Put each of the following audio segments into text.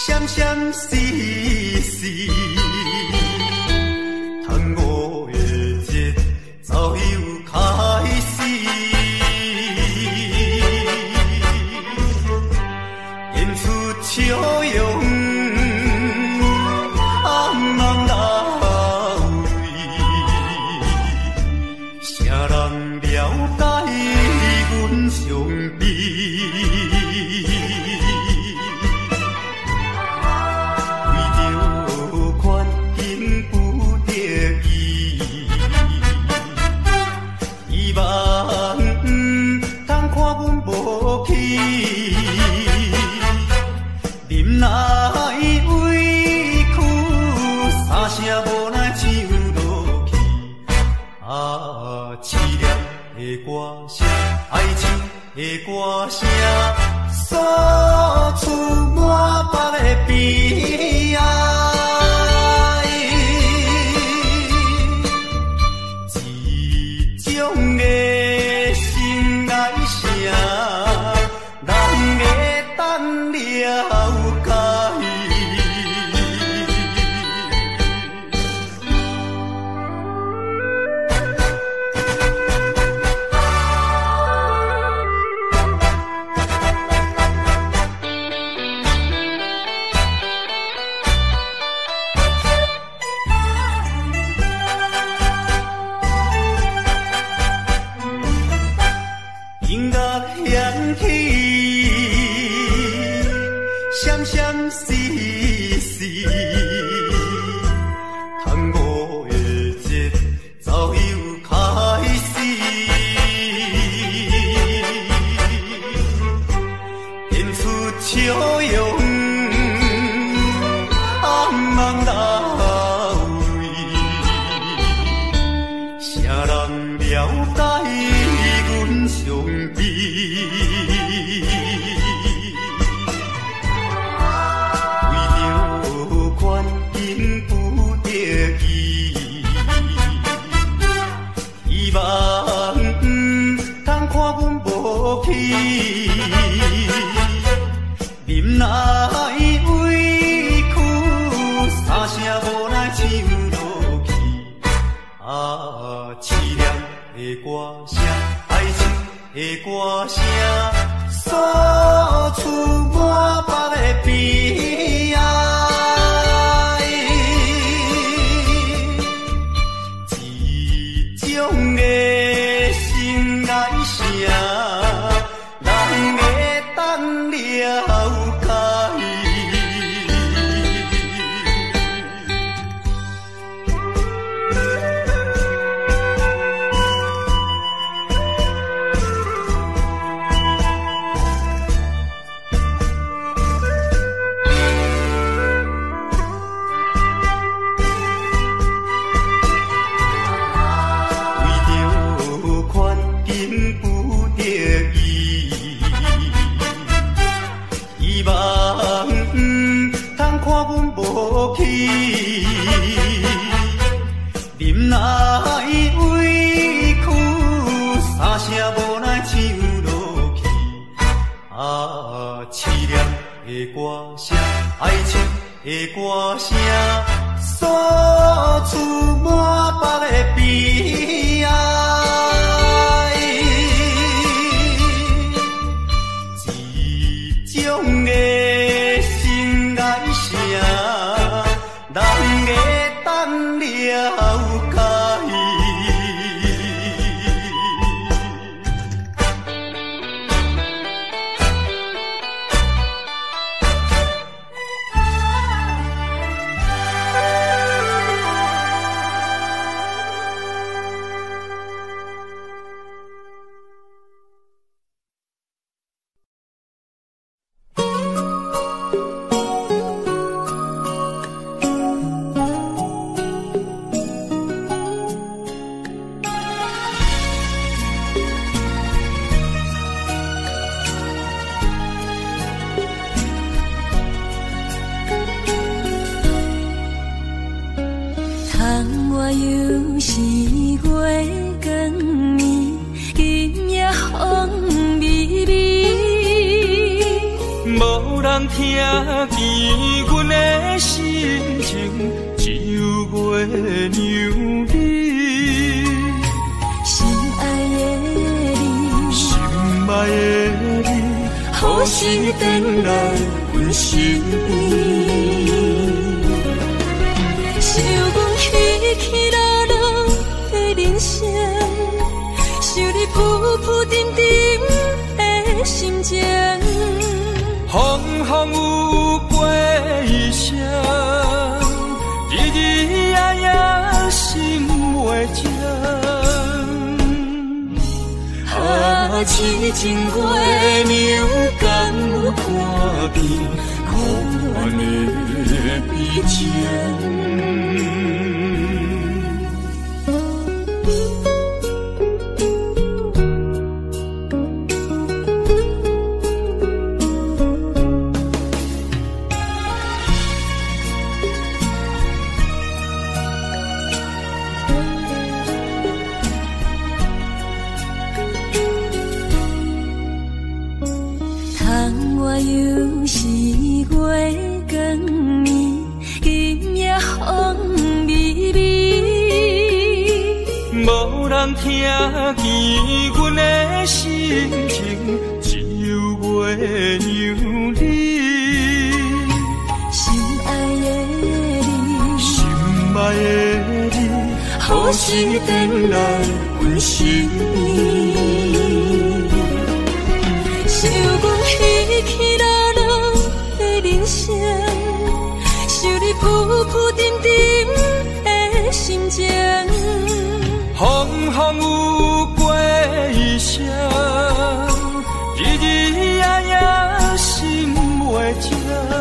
闪闪烁烁，tháng五的节早又开始，演出笑容，红红老泪，啥人了解阮伤悲？忍耐委屈，三声无奈唱落去。凄凉的歌声，爱情的歌声，诉出满腹的悲哀。这种的心爱声，人会等了解。音乐响起，闪闪烁烁，tháng五的节早又开始，演出笑容，红红老泪，啥人了解阮伤悲？为着权应不得已，希望通看阮无去，忍耐委屈，三声无奈唱落去。凄凉的歌声，爱情的歌声，诉出满腹的悲哀。这种的心爱声，人会等了解。希望通看阮无去，忍耐委屈，三声无奈唱落去。凄凉的歌声，爱情的歌声，诉出满腹的悲哀。这种的心爱声，人会等了解。 我又是月光暝，今夜风微微， 无人听见来阮身边。 想阮起起落落的人生，想你浮浮沉沉的心情。 风风有过一生，日日夜夜心袂静。痴情过牛敢有看遍苦恋的悲情。 又是月光暝，今夜风微微， 无人听见阮的心情，只有月娘你。 心爱的你， 心爱的你，何时回来阮身边？ 想阮起起落落的人生，想你浮浮沉沉的心情。 风风有过一生，日日夜夜心袂静。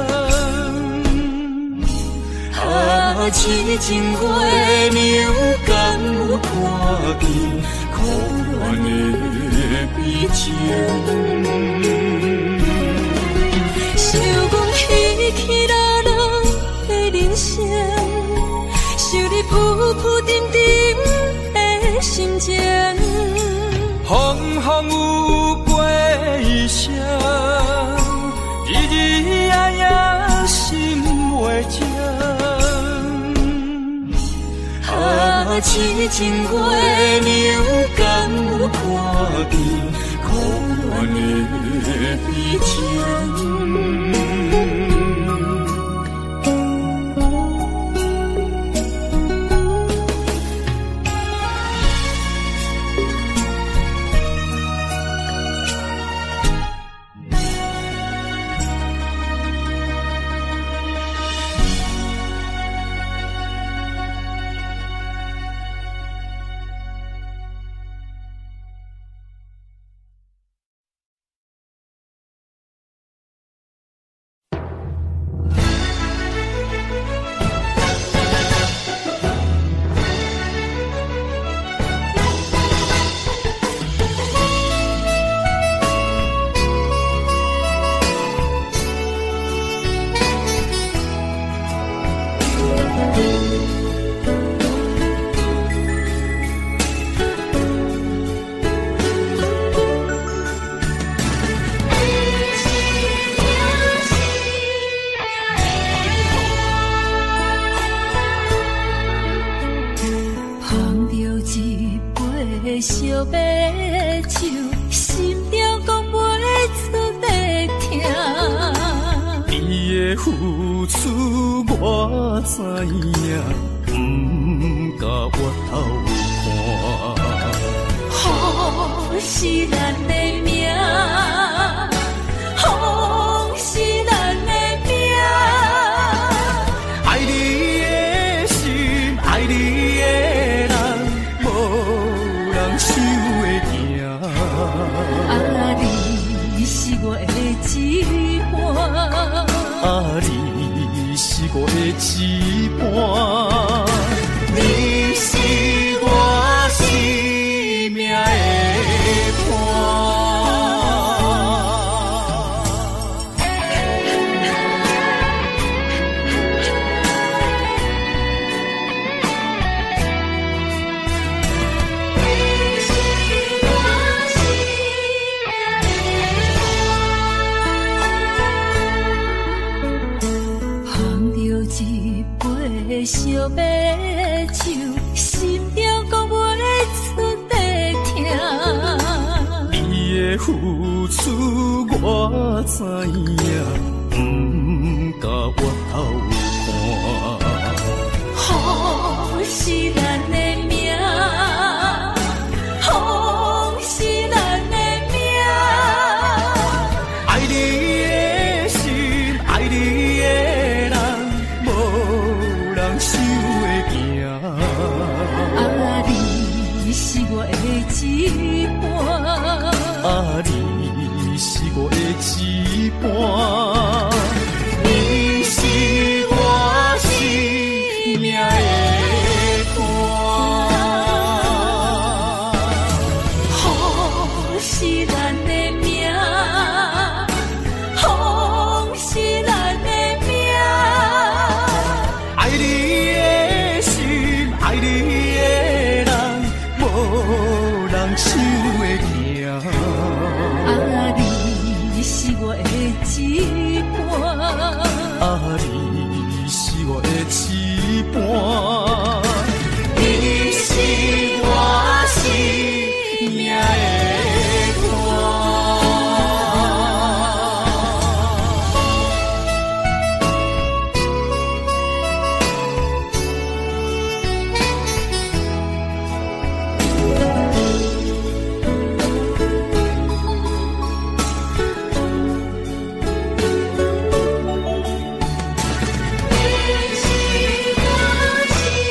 痴情过牛敢有看见苦恋的悲情。 想阮起起落落的人生，想你浮浮沉沉的心情。 风风有过一生，日日夜夜心袂静。痴情过牛敢有看见苦恋的悲情。 烧白酒，心中讲袂出的痛。 你的付出我知影，不甲我头看。 好是咱的命，好是咱的命。 爱你的心，爱你的人，无人想会行。 啊，你是我的一半。 啊，你是我的一半。你是我生命的伴。烧白酒，心中讲袂出的痛。你的的付出我知影，不甲我头看。 风是咱的命，风是咱的命。 爱你的心，爱你的人，无人想会行。 啊，你是我的一半。 啊，你是我的一半，你是我生命的伴。 风是咱的命，风是咱的命。 爱你的心，爱你的人，无人想会行。 啊，你是我的一半。 啊，你是我的一半，你是我生命的伴。 你是我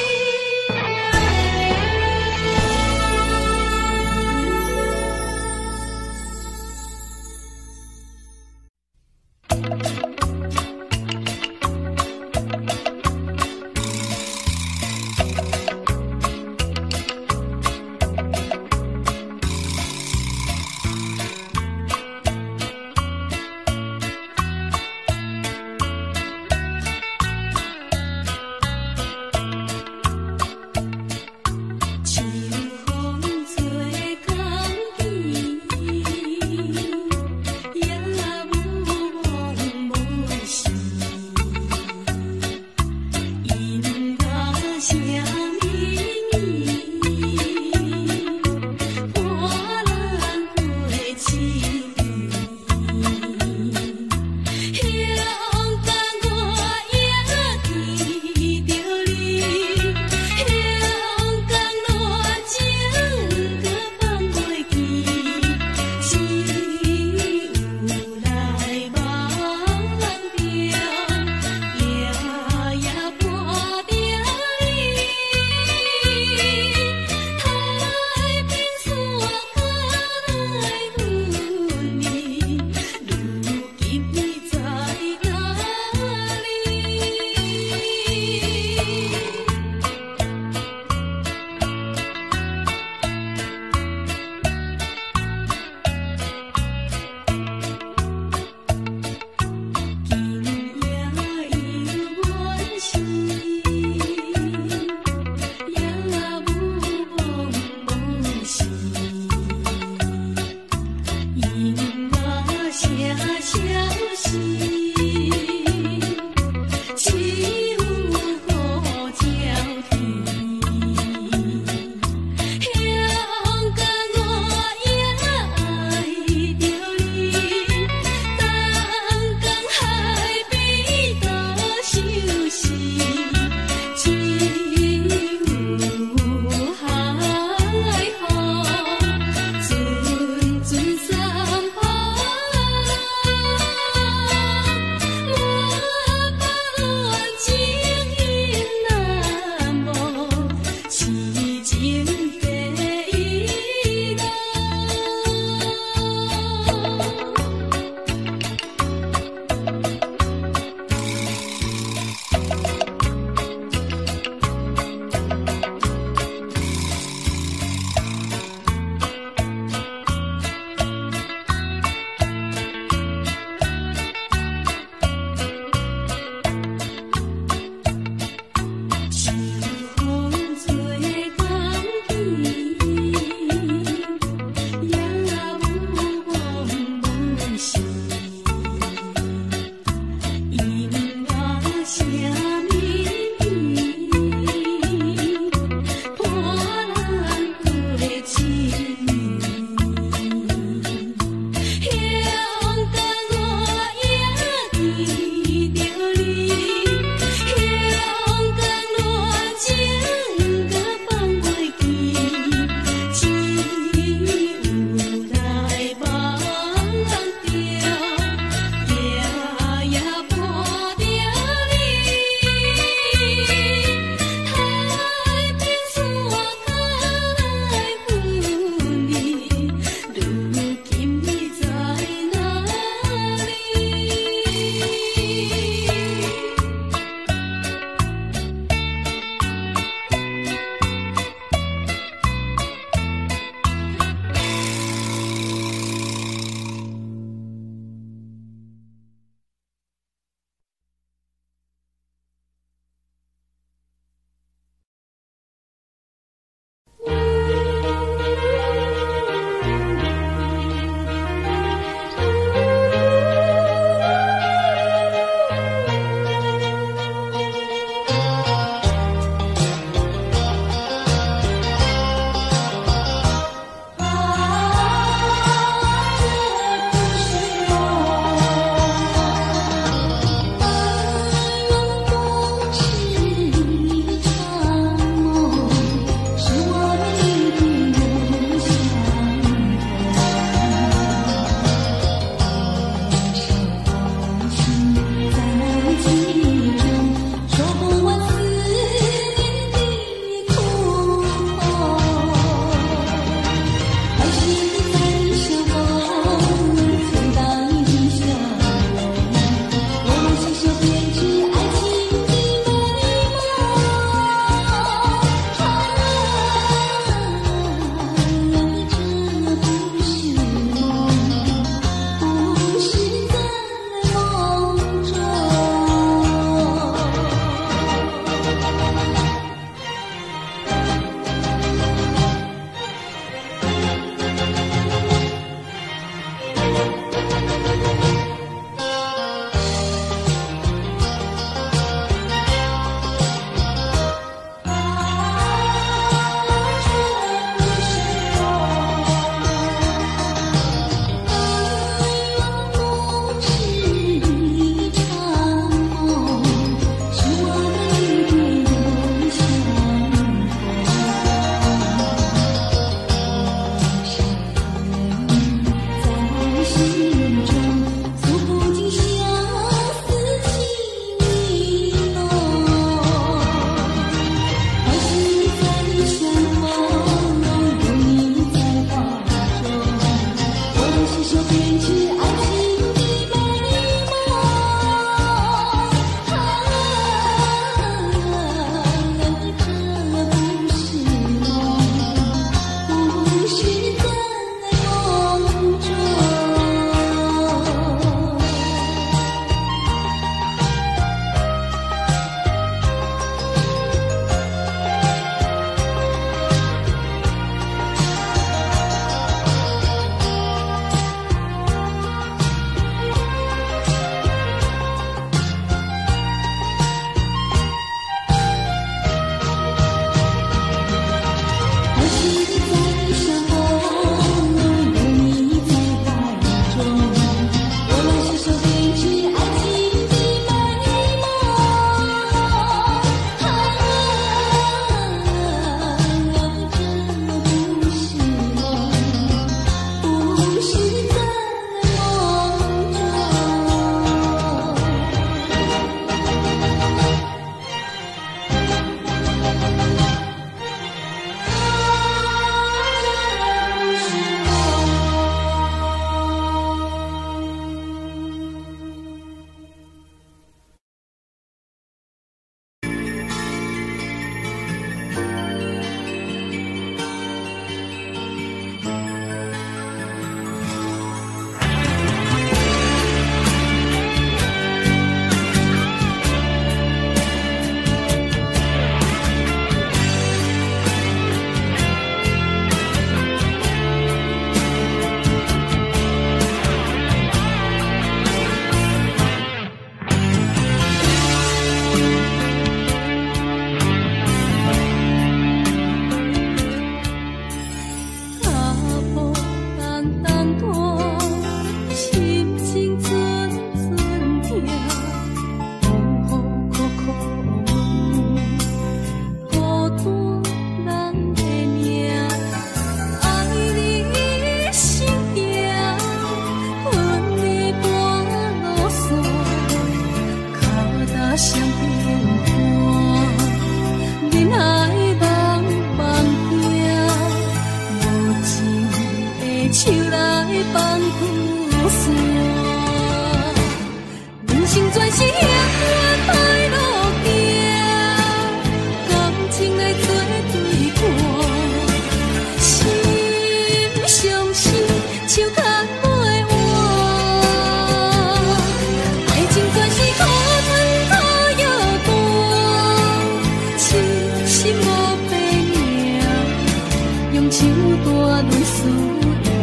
相平淡，人海茫茫行，无情的手来放雨伞。人生全是险歹路行，感情来做对看，心相惜，手牵袂换。爱情全是苦春苦药断，痴心无白命，用手大泪思念。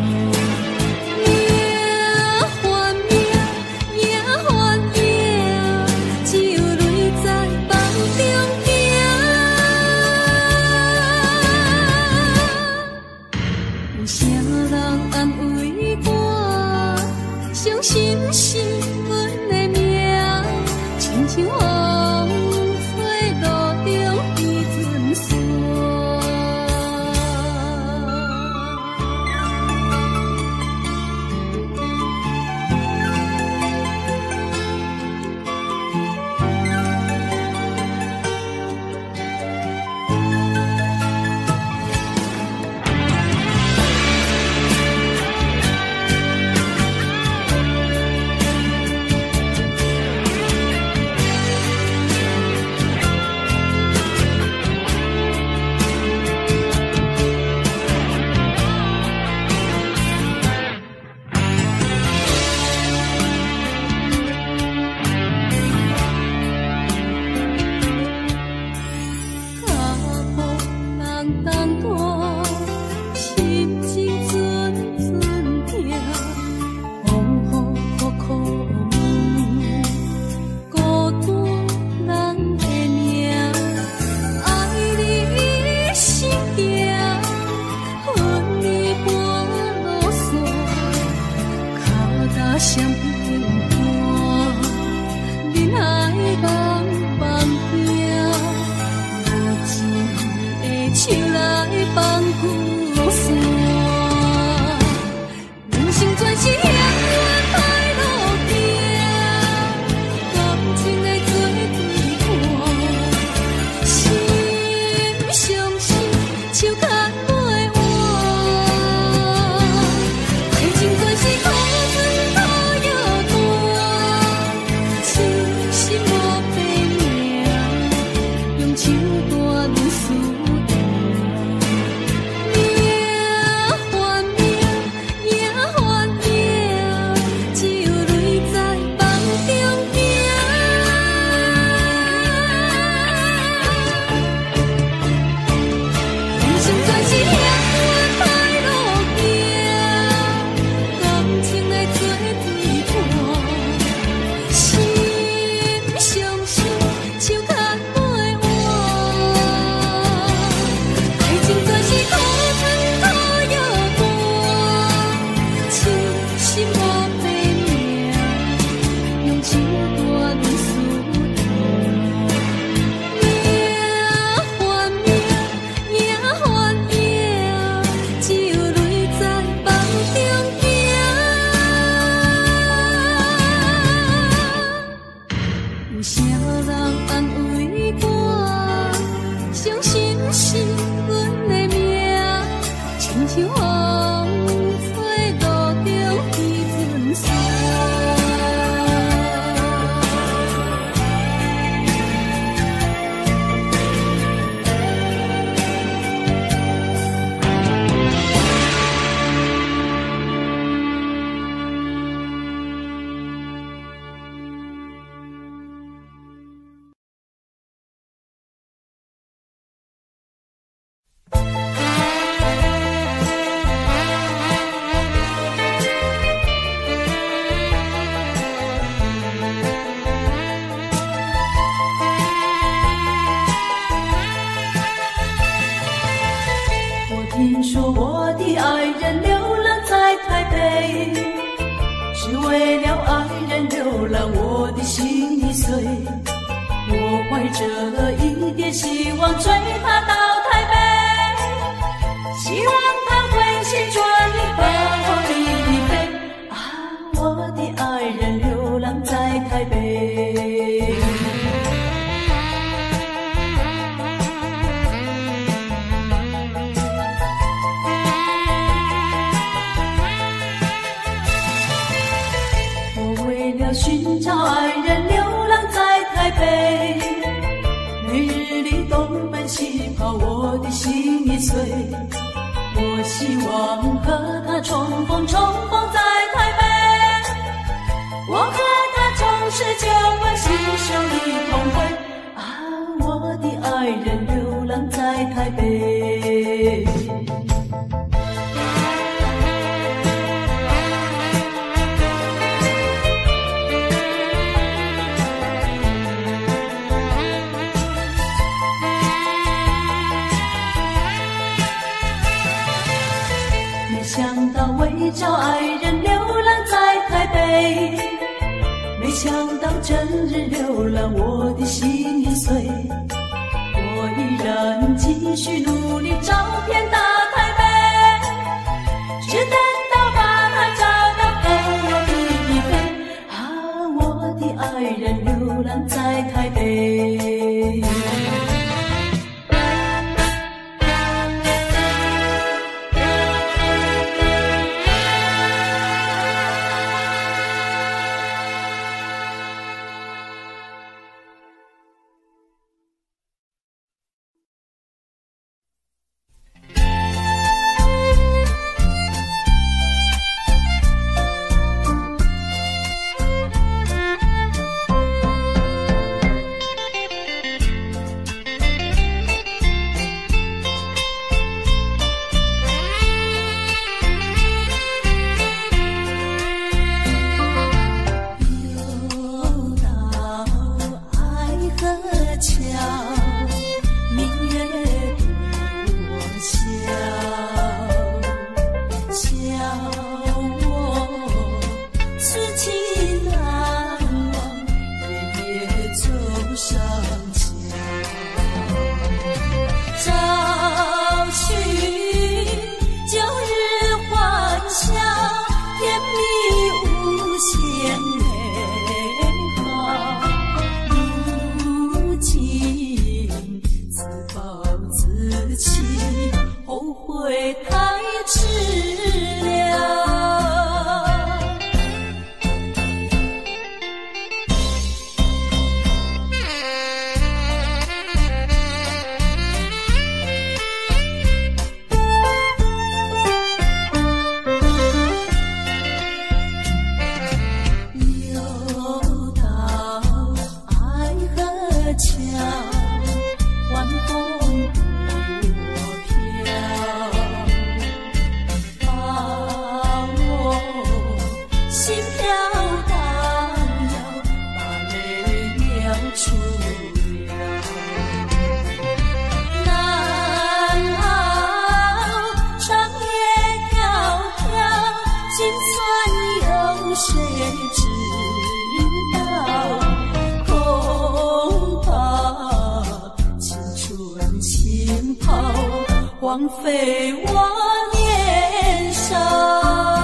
心是阮的命，亲像风吹路中的阵线。相平淡，人海茫茫行，无情的手来放雨伞。人生全是险歹路行，感情来做对看，心相惜，手牵袂换。爱情全是苦春苦。手大泪思念，命换命，命换命，只有泪在梦中行。人生全是险歹路行，感情来做对看，心相惜，手牵。有啥人安慰我？相信是阮的命，亲像风吹路中的阵线。 听说我的爱人流浪在台北，是为了爱人流浪我的心已碎。我怀着一点希望追他到台北，希望他会旋转把我离飞。啊，我的爱人流浪在台北。 岁。我希望和他重逢在台北，我和他重拾旧爱，携手一同回。啊，我的爱人流浪在台北。没想到为找爱人流浪在台北，没想到整日流浪我的心已碎。我依然继续努力找遍大台北，只等到把他找到更有一飞。啊，我的爱人流浪在台北。荒废我年少。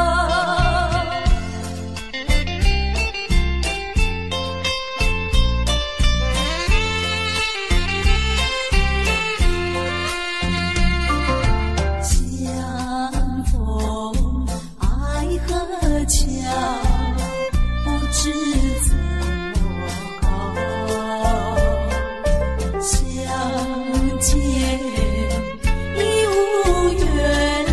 相逢爱和桥，不知怎么好，相见已无缘。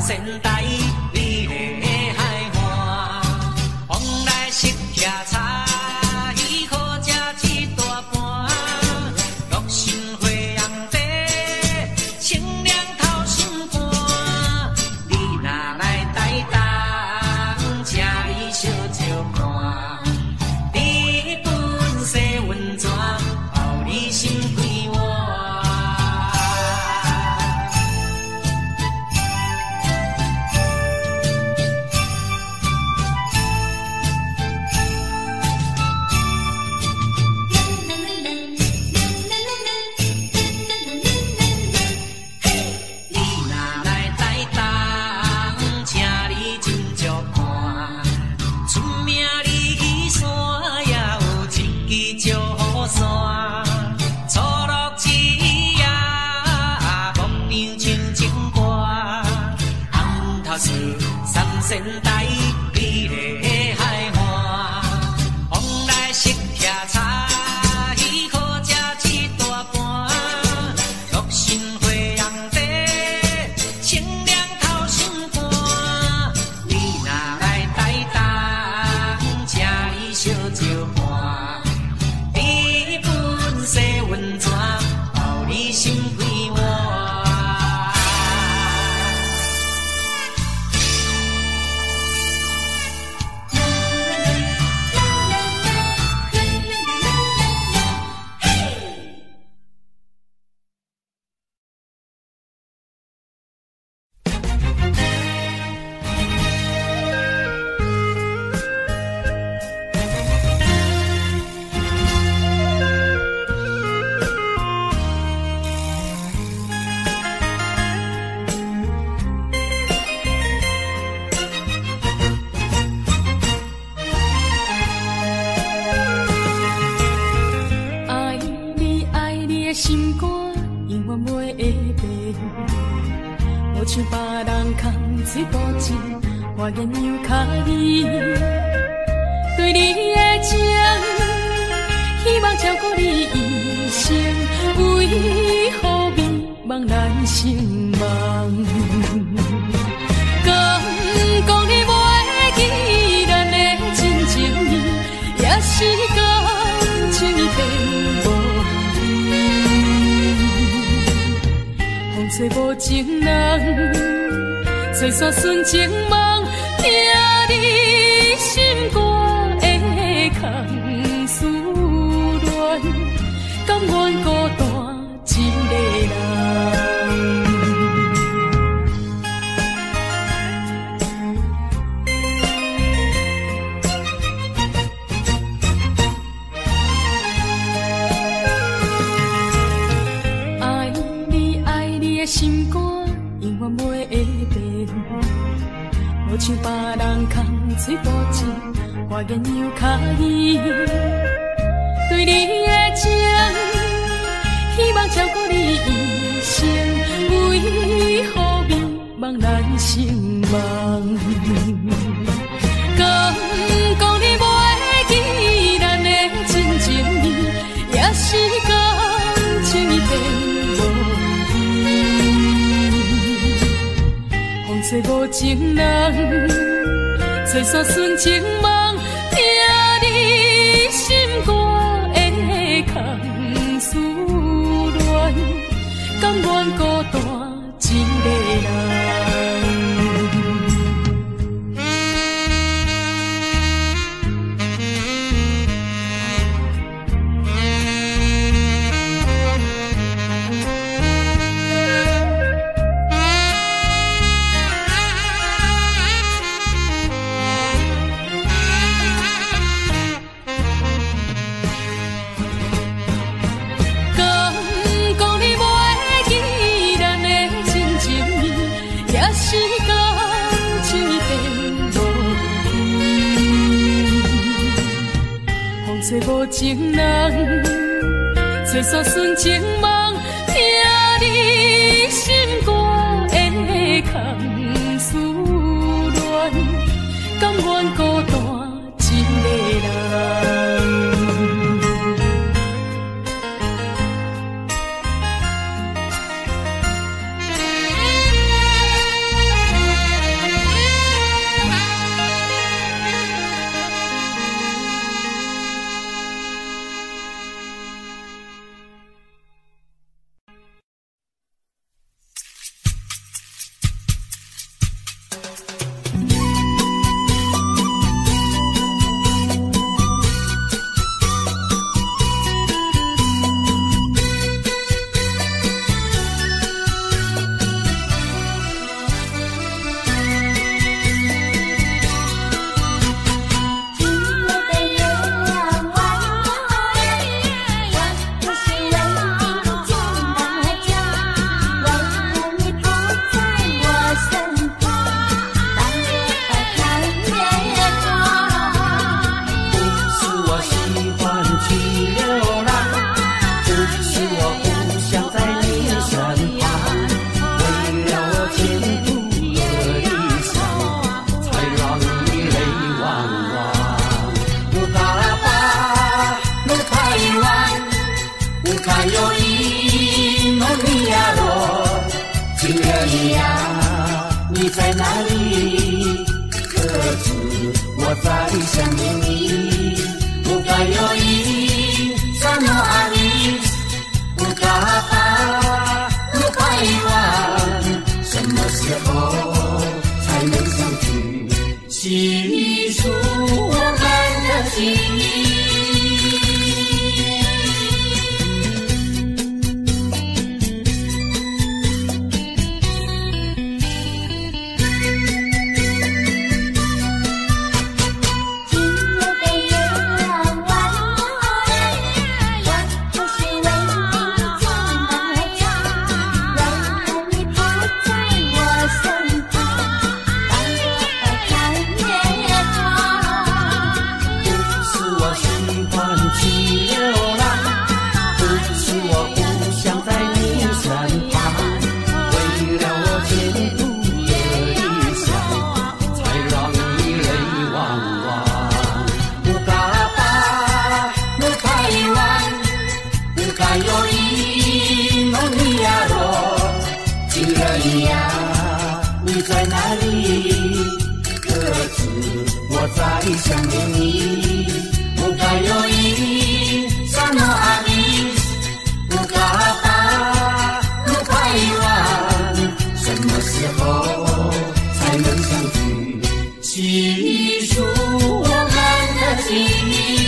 仙台美丽的海岸，往来色骑茶，喜好食一大盘。乐心花阳茶，清凉透心肝。你若来台东，请你小酒看。你本色温泉，包你心归我。三仙台美丽的海岸，往来色骑茶，喜好食一大盘。乐心花阳茶，清凉透心肝。你若来台东，请你小酒看。你本色温泉，包你心归我。 心肝永远袂会变，无像别人空嘴保证，我言犹卡你。对你的情，希望照顾你一生，为何迷茫难成梦？敢讲你袂记咱的真情意，也是感情已变无。风吹无情人，吹散纯情梦，听你心肝的空思恋，甘愿孤单一个人。心肝永远袂会变，无像别人空嘴保证，我言犹卡你。对你的情，希望照顾你一生，为何迷茫难成梦？敢讲你袂记咱的真情意，也是感情已变。吹无情人，吹散纯情梦，听你心肝的空思恋，甘愿孤单一个人。吹无情人，吹散纯情梦，听你心肝的空思恋，甘愿孤单一个人。 在哪里？可知我在想念你。乌嘎有因，萨诺阿里，乌嘎巴，乌巴伊万，什么时候才能相聚？细数我们的情谊。在哪里？可知我在想念你。乌嘎有因，萨诺阿里，乌嘎巴，乌巴伊万，什么时候才能相聚？细数我们的情谊。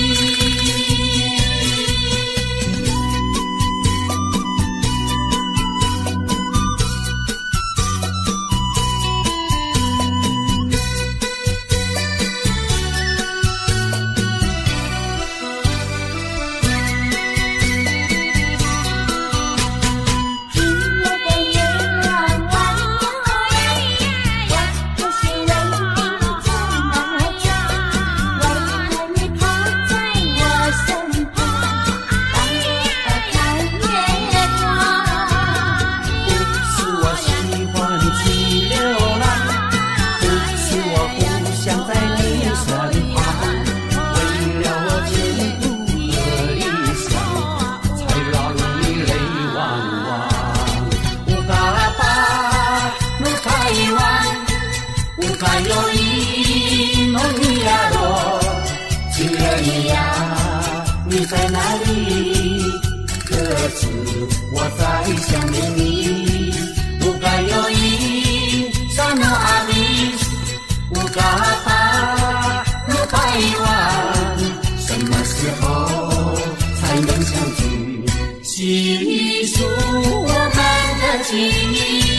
你在哪里？可知我在想念你。乌嘎有因，萨诺阿里，乌嘎巴，乌巴伊万，什么时候才能相聚？细数我们的情谊。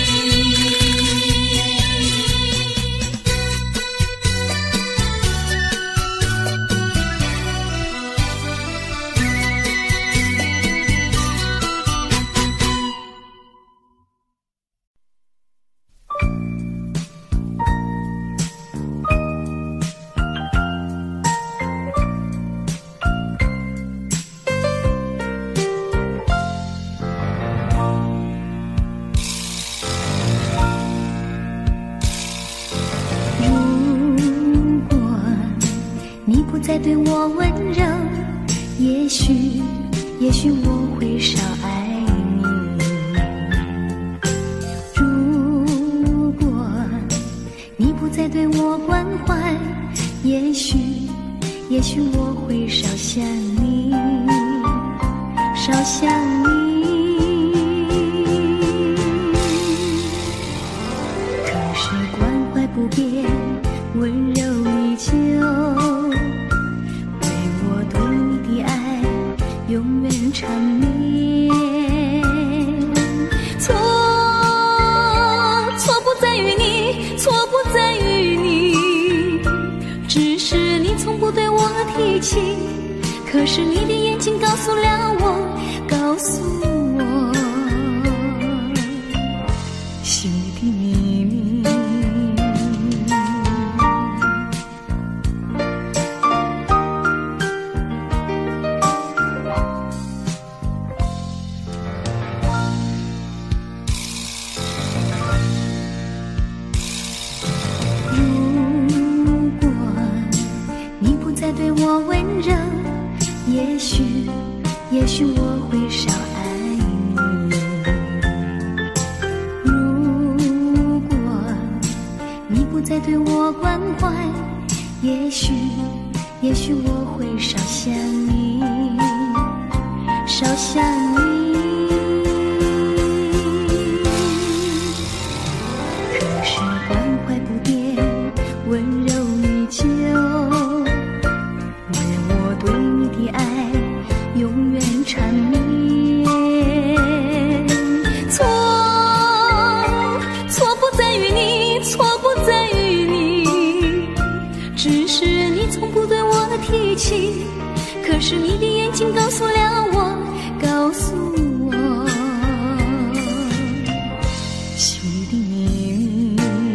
再对我温柔，也许我会少爱你。如果你不再对我关怀，也许我会少想你，少想你。可是关怀不变，温柔依旧。永远缠绵，错不在于你，错不在于你，只是你从不对我提起。可是你的眼睛告诉了我，心里的秘密。对我温柔，也许我会少爱你。如果再对我关怀，也许我会少想你，少想你。可是关怀不变，温柔依旧，愿我对你的爱永远缠绵。错不在于你，错不在于你，只是你从不对我提起。可是你的眼睛告诉了我，告诉我，心的你。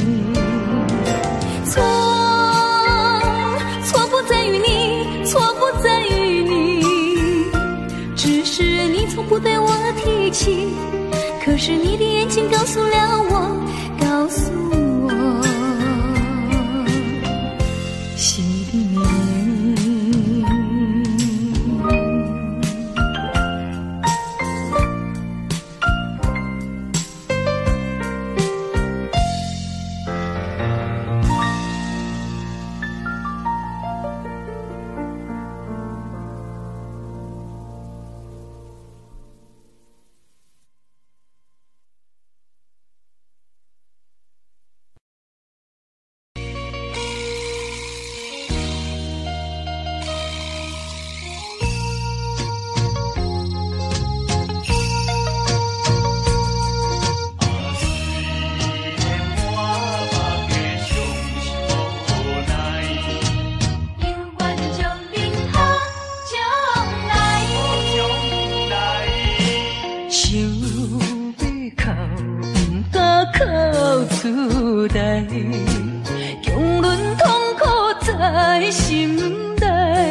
错不在于你，错不在于你，只是你从不对我提起。可是你的眼睛告诉了我，告诉我，心的你。强忍痛苦在心内，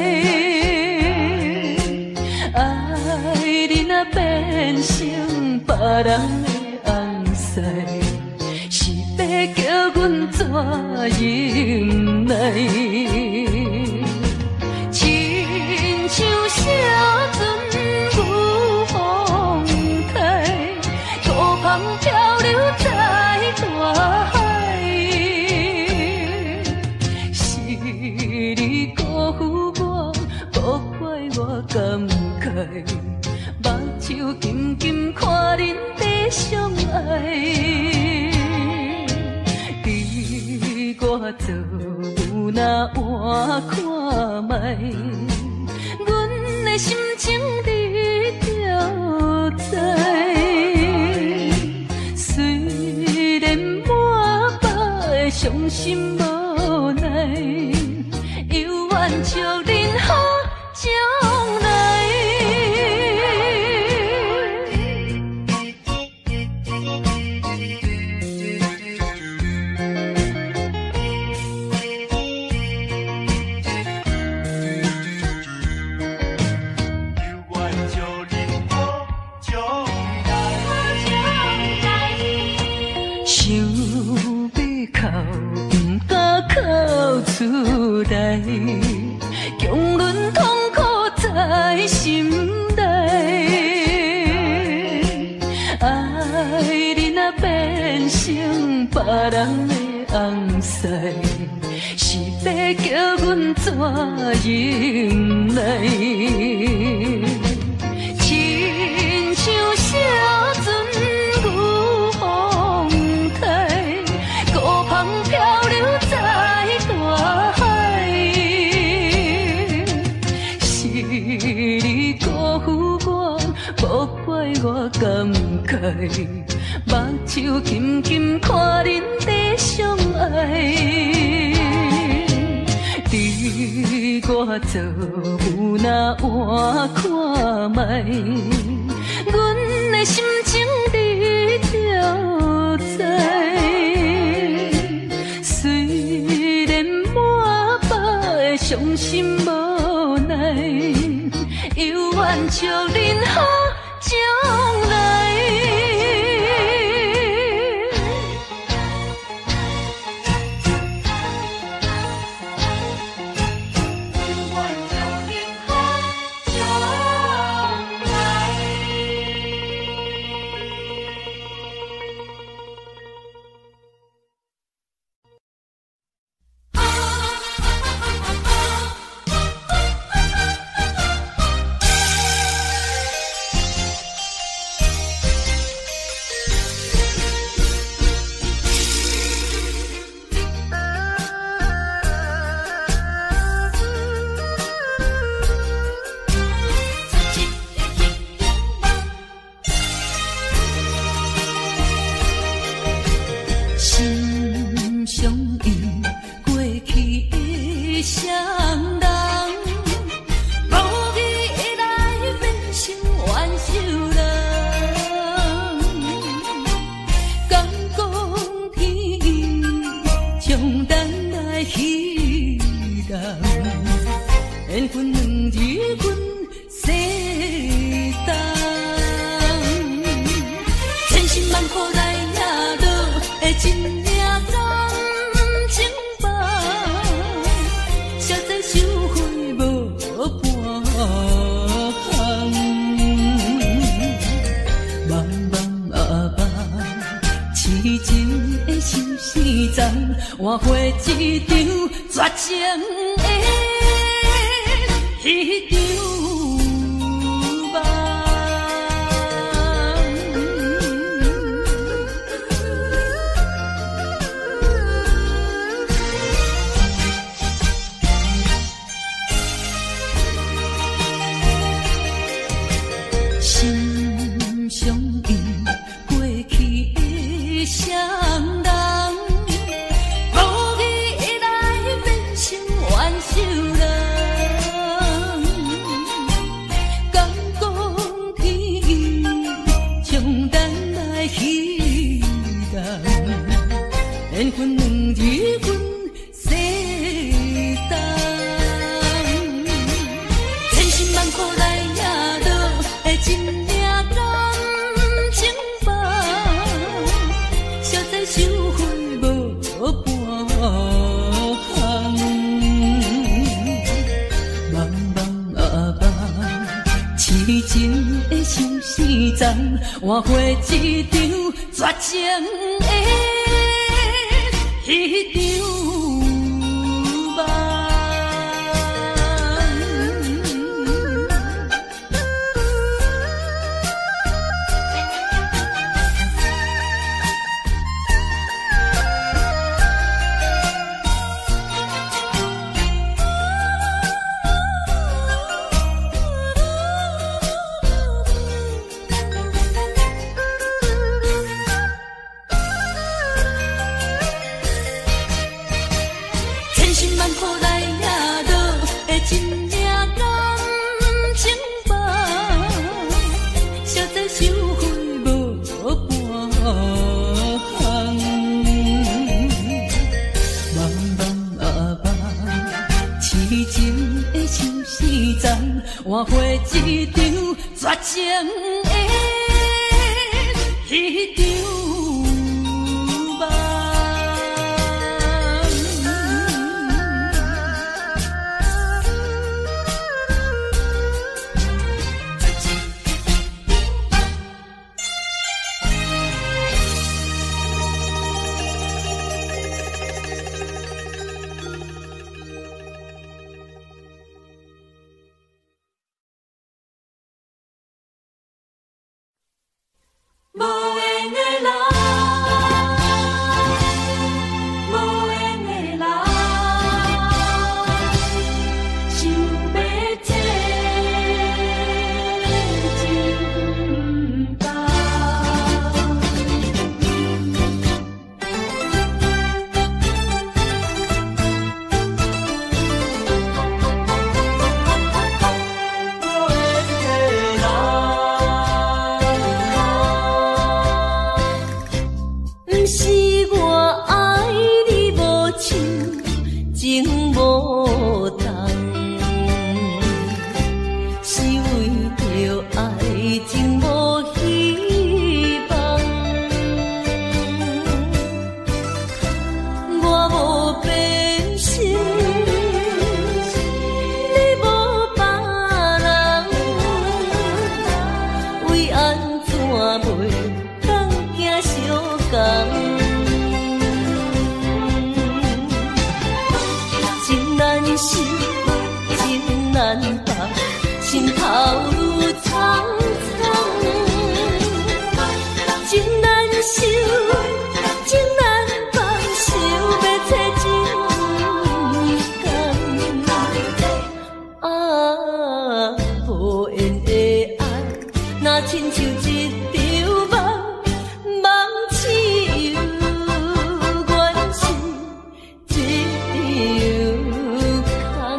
爱你若变成别人的红婿，是要叫阮怎忍耐？亲像小船赴风台，孤帆漂流在大海。你辜负我，无怪我感慨，目睭紧紧看恁在相爱。你我做有哪换看卖，阮的心情你就知。虽然满腹的伤心无奈，犹愿祝恁好将来。想要哭，不敢哭出来，强忍痛苦在心内。爱你若变成别人的红婿，是要叫阮怎忍耐？亲像小船赴风台，孤帆漂流在大海。是你辜负我，无怪我感慨，目睭紧紧看恁在相爱。你我做有哪换看卖，阮的心情你就知。虽然满腹的伤心无奈，犹愿祝恁好将来。 一领感情吧，实在收回无半项。茫茫啊茫，痴情的相思站，换回一场绝情的迄场梦。心相依，过去的双人，无意来变成冤仇人。敢讲天意，将咱来戏弄，缘分两字分世间，千辛万苦来也落的一领感情吧，实在收回无半项。茫茫啊茫，痴情的相思站，换回一场绝情的迄场梦。千辛万苦来也落的一领感情吧，实在收回无半项。茫茫啊茫，痴情的相思站，换回一场绝情的迄场梦。无缘的人，无缘的人，想要这情重。不是我爱你无像情无重，是为着爱情无希望。我无变心，你无别人，为安怎袂当行相共？情难舍，情难放，心头愈苍苍。情难收，情难放，想要找情感。啊，无缘的爱，若亲像一场梦，梦似有缘是一场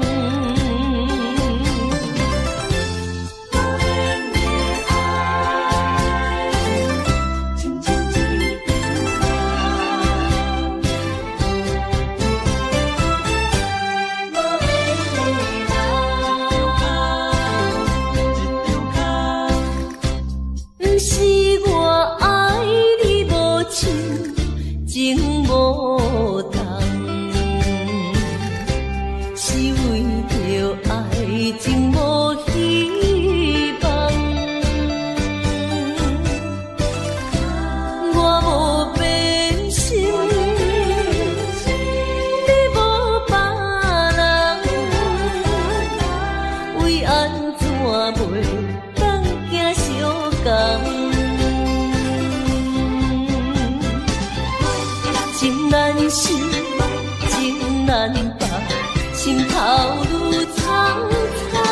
空。是心情难放，心头愈苍苍。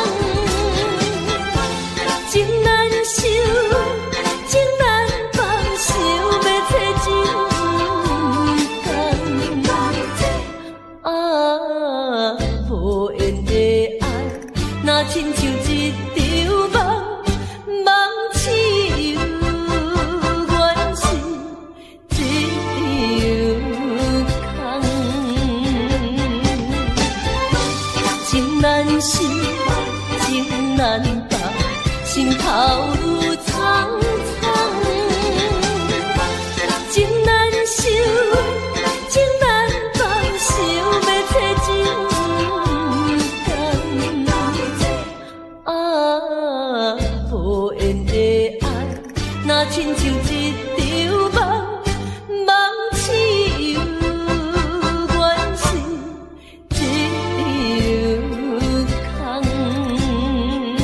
情难收，情难放，想要找情工。啊，无缘的爱，若亲像一场梦，梦似有缘是一场空。情难收，情难放，心头愈苍苍。情难收，情难放，想要找情工。啊，无缘的爱，若亲像一场梦，梦似有缘是一场空。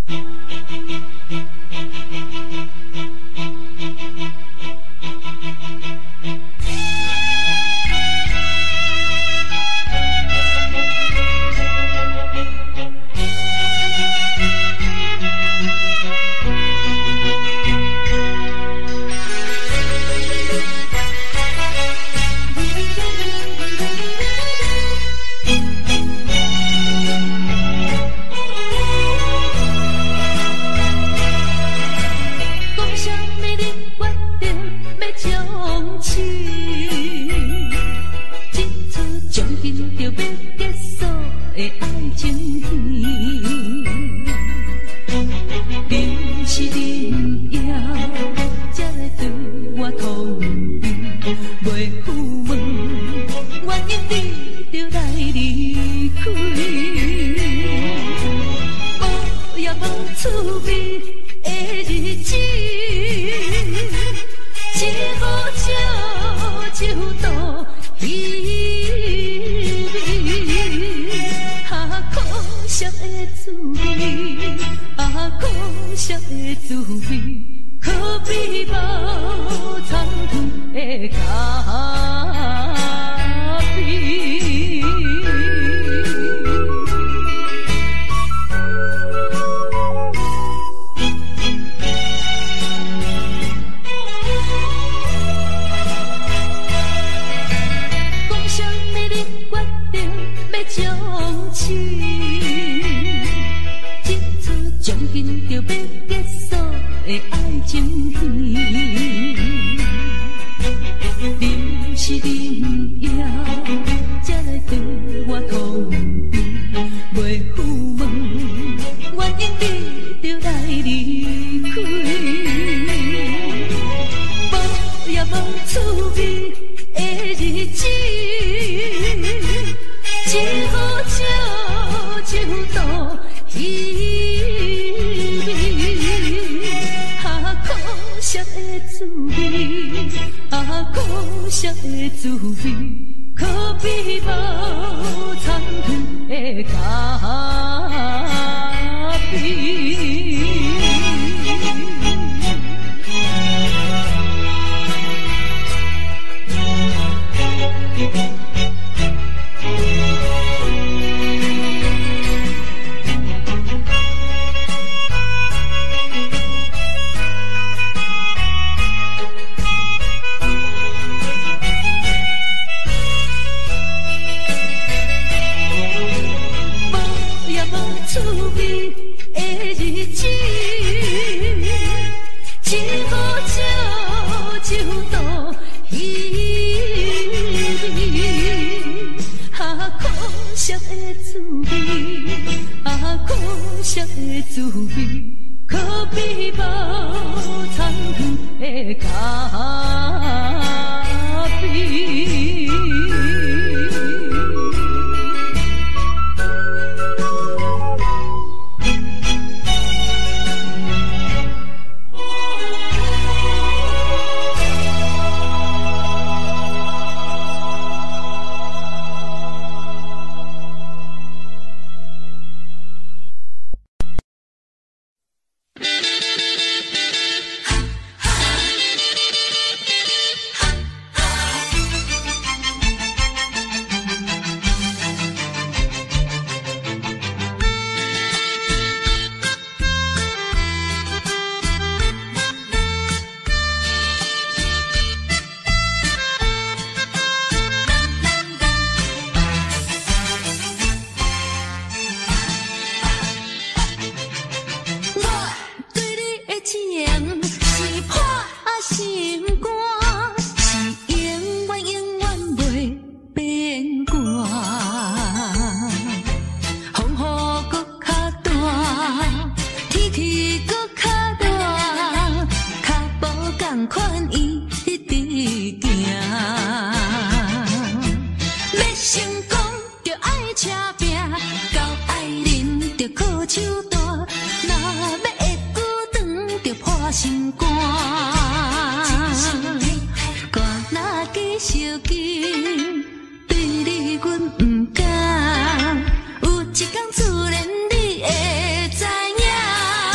有一天自然你会知影。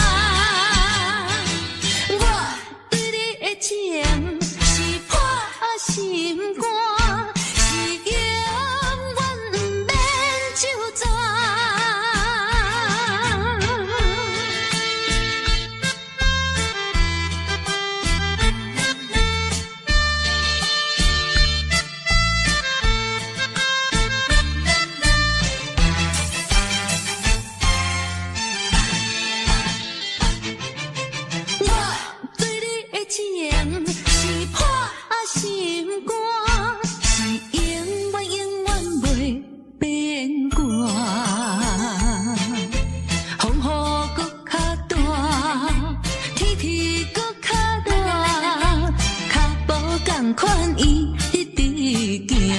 心肝，是永远永远袂变卦。风雨搁较大，天天搁较热，脚步同款伊一直行。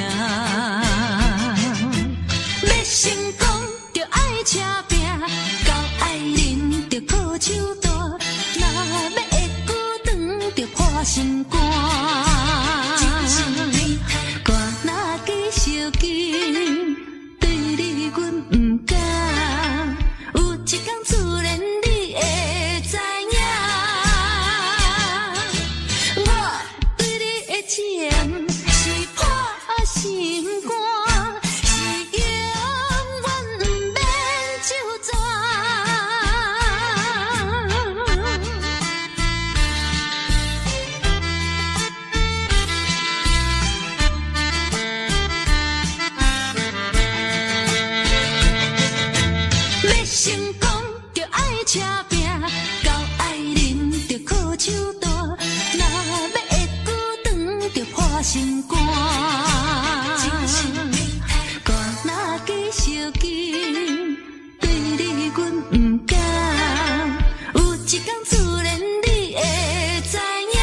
要成功着爱车拼，到爱人着靠手大，若要会久长着破心肝。歌若继续紧，对你阮不敢，有一天自然你会知影。我对你的情是破心肝，是永远不免就全。要成功着爱车拼，到爱人着靠手大，若要会久长着破心肝。歌若继续紧，对你阮不敢，有一天自然你会知影。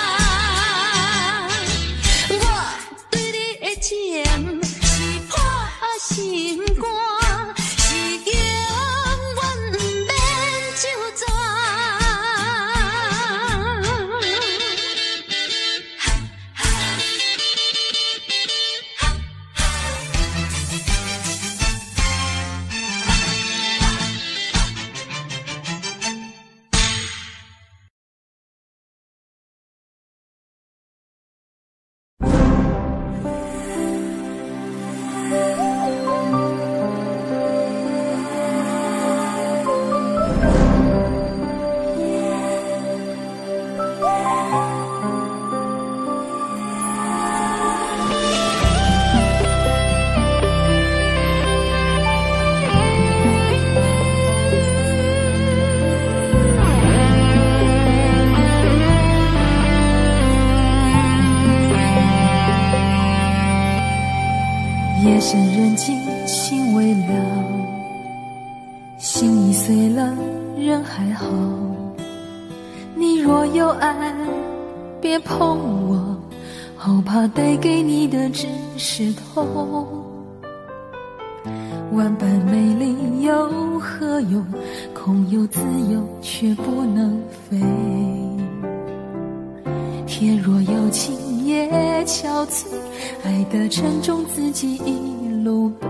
我对你的情是破心肝，是永远不免就全。 夜深人静，情未了，心已碎了，人还好。你若有爱，别碰我，好怕带给你的只是痛。万般美丽有何用？空有自由，却不能飞。天若有情也憔悴，爱的沉重自己一路背。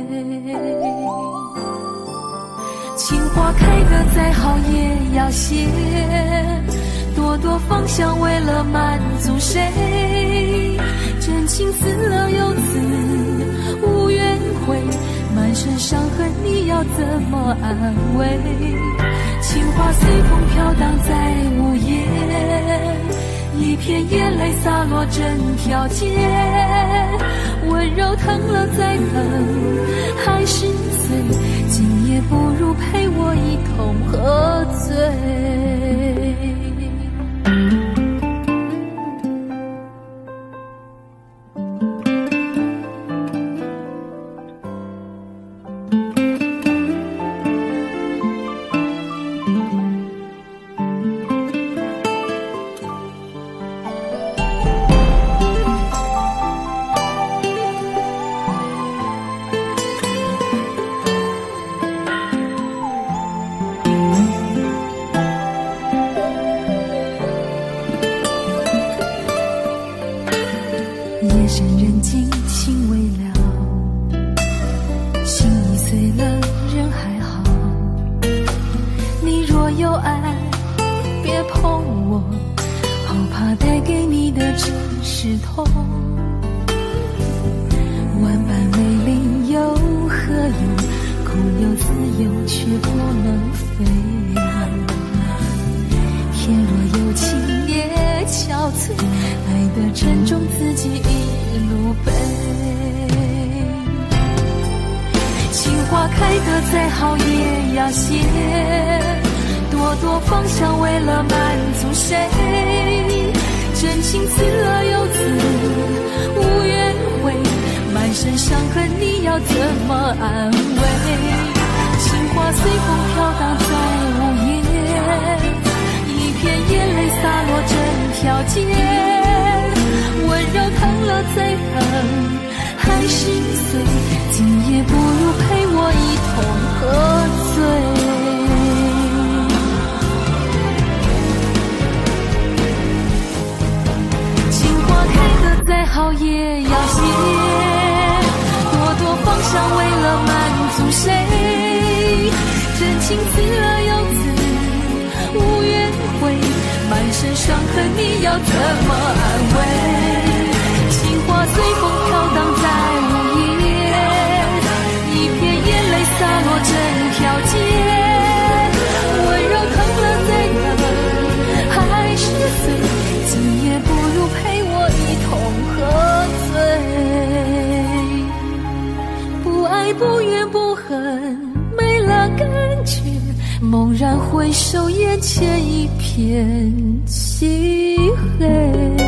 情花开得再好也要谢，朵朵芳香为了满足谁？真情死了又死，无怨悔，满身伤痕你要怎么安慰？情花随风飘荡在午夜，一片眼泪洒落整条街，温柔疼了再疼还是碎，今夜不如陪我一同喝醉。夜深人静，情未了，心已碎了，人还好。你若有爱，别碰我，好怕带给你的只是痛。万般美丽有何用？空有自由，却不能飞。天若有情也憔悴，爱的沉重自己一路背。情花开得再好也要谢，朵朵芳香为了满足谁？ 真情似恶又似无怨悔，满身伤痕你要怎么安慰？情话随风飘荡在午夜，一片眼泪洒落整条街，温柔疼了再疼还心碎，今夜不如陪我一同喝醉。再好也要谢，多多方向为了满足谁？真情似恶又似无怨悔，满身伤痕你要怎么安慰？情话随风飘荡在午夜，一片眼泪洒落整条街，温柔疼了再疼还是碎，今夜不如陪我一同喝醉，不爱不怨不恨，没了感觉，猛然回首，眼前一片漆黑。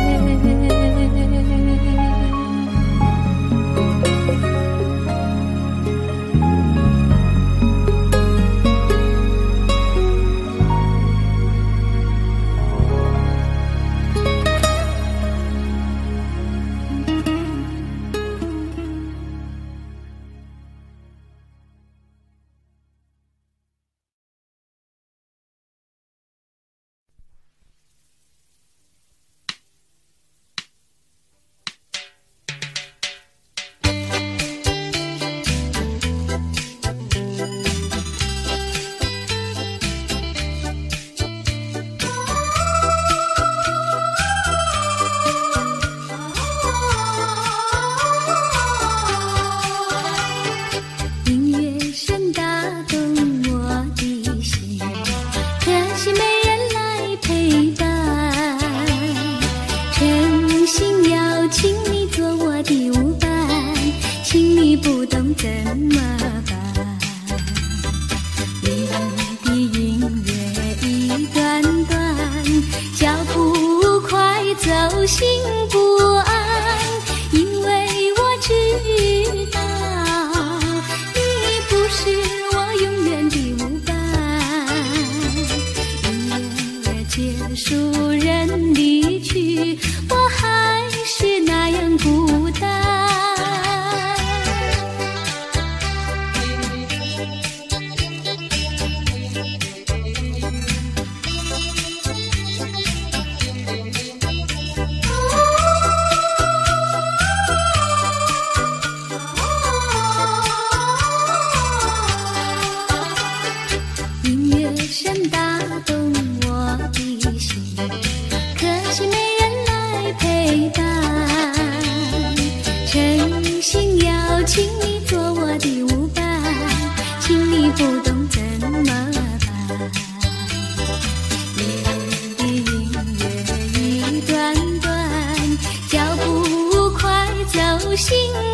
心